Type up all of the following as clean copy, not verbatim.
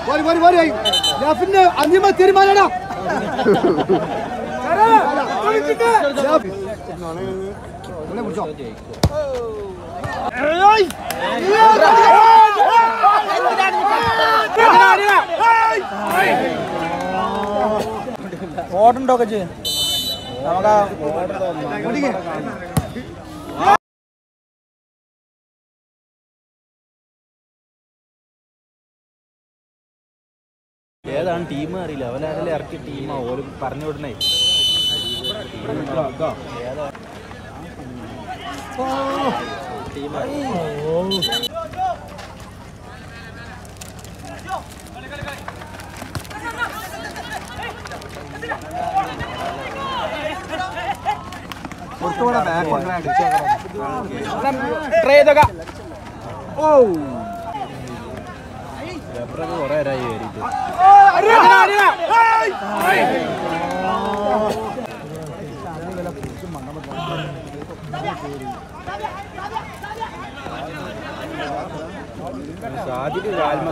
പിന്നെ അന്തിമ തീരുമാനടാ ഓടുണ്ടൊക്കെ ചെയ്യും ഏതാണ് ടീം അറിയില്ല അവരല്ലേ ഇറക്കിയ ടീമാ ഓര് പറഞ്ഞു വിടണേ കൊറേ നേരമായി കയറിയിട്ട് സാധിക്ക് കാൽമ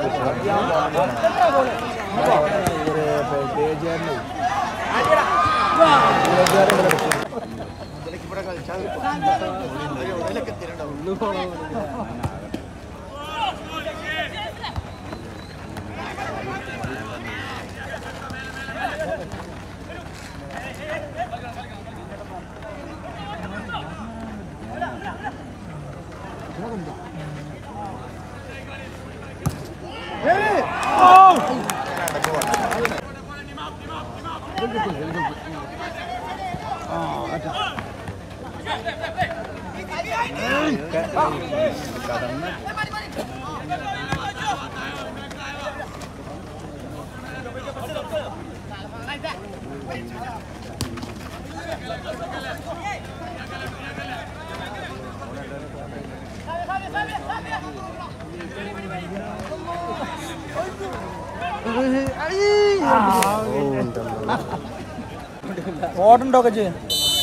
ഓടുണ്ടൊക്കെ ചെയ്യും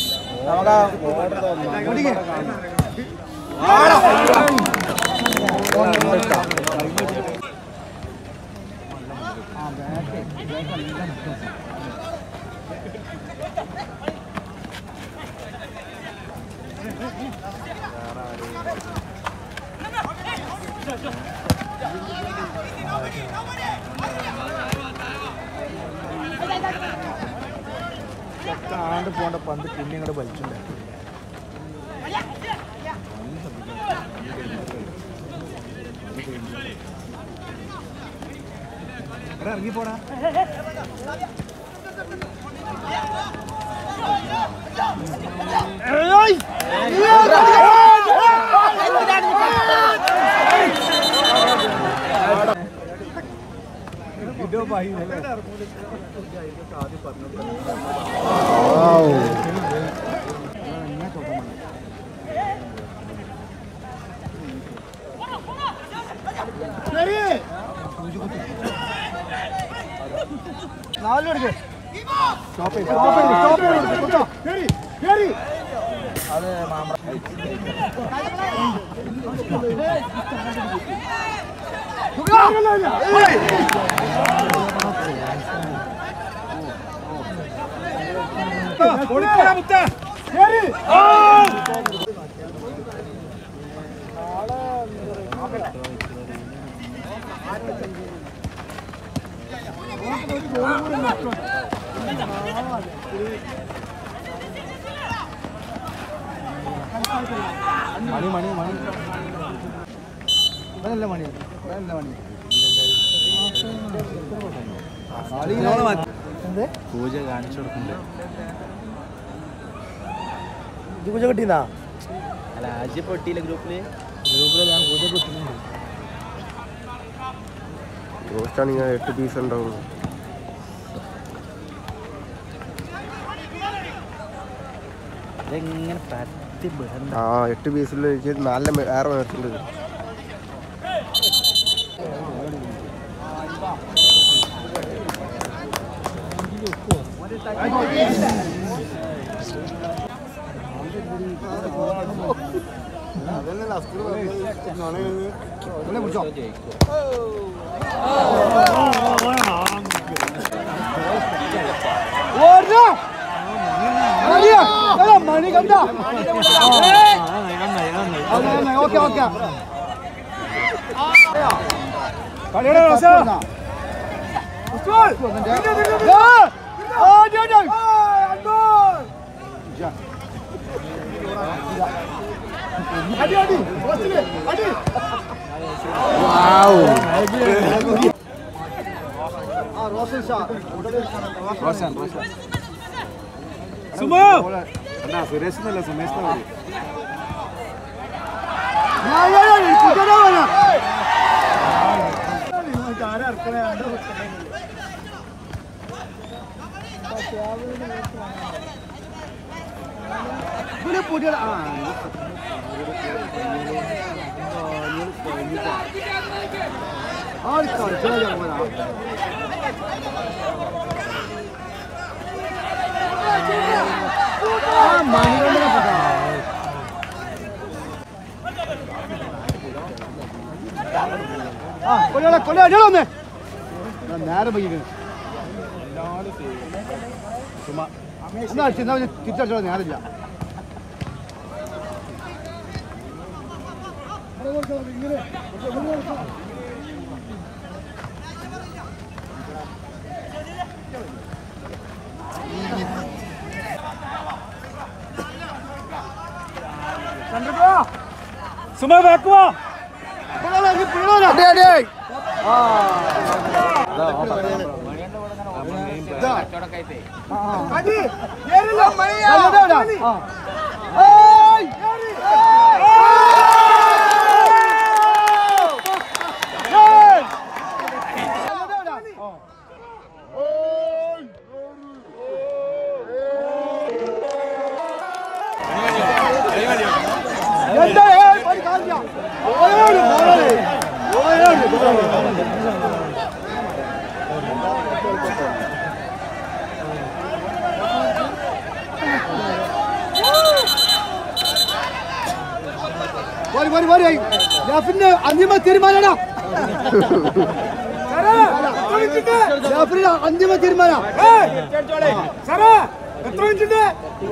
ആണ്ട് പോണ്ട പന്ത് പിന്നെ ഇങ്ങോട്ട് വലിച്ചുണ്ടാക്കി ഇറങ്ങിപ്പോടാ പൂജ കാണിച്ചു കൊടുക്കണ്ടേ പൂജ കിട്ടിയെന്നാ അല്ല ആദ്യം പൊട്ടിയില്ല ഗ്രൂപ്പില് ഞാൻ പൂജ കിട്ടുന്നുണ്ട് റോസ്റ്റാണെങ്കിൽ 8 പീസ് ഉണ്ടാവും അതെങ്ങനെ പറ്റി ബഹളം 8 പീസിൽ എനിക്ക് 4 വേറെ മേടിച്ചിട്ടുണ്ട് അതന്നെ മണി കണ്ട ഓക്കെ ഓക്കെ കളിയുടെ അടി അടി അടി റോഷൻ ഷാ റോഷൻ സുമോ അണ്ണാ സുരേഷ് എന്നല്ല സുമേഷ് പുതിയ കൊല്ലൊന്ന് നേരെ പോയി തിരിച്ചടിച്ചോ നേരില്ല സുമ വെക്കുമോ അന്തിമ തീരുമാനം അന്തിമ തീരുമാനം എത്ര മിനിറ്റ്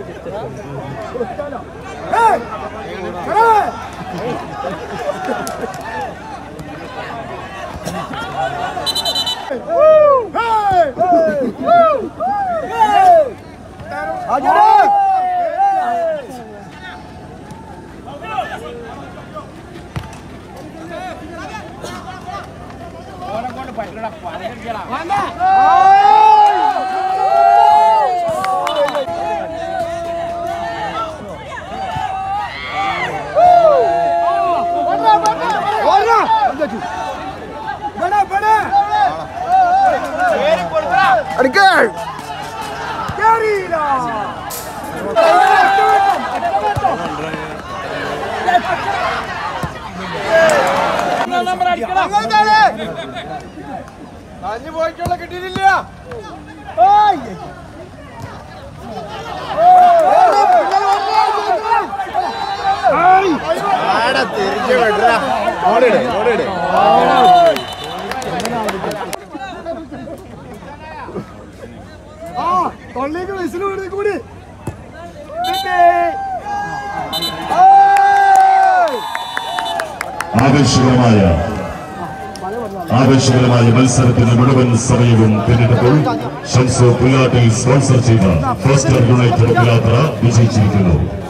പോയിട്ടുള്ള കിട്ടിയിട്ടില്ല തിരിച്ചു വിടറ ഓടിട് ഓടിട് തൊള്ളിക്ക് വിസിൽ കൂടി കൂടി ആവേശകരമായ മത്സരത്തിന് മുഴുവൻ സമയവും പിന്നിട്ടപ്പോൾ ഷംസു പുല്ലാട്ടിൽ സ്പോൺസർ ചെയ്ത ഫോസ്റ്റർ യുണൈറ്റഡ് യാത്ര വിജയിച്ചിരിക്കുന്നു.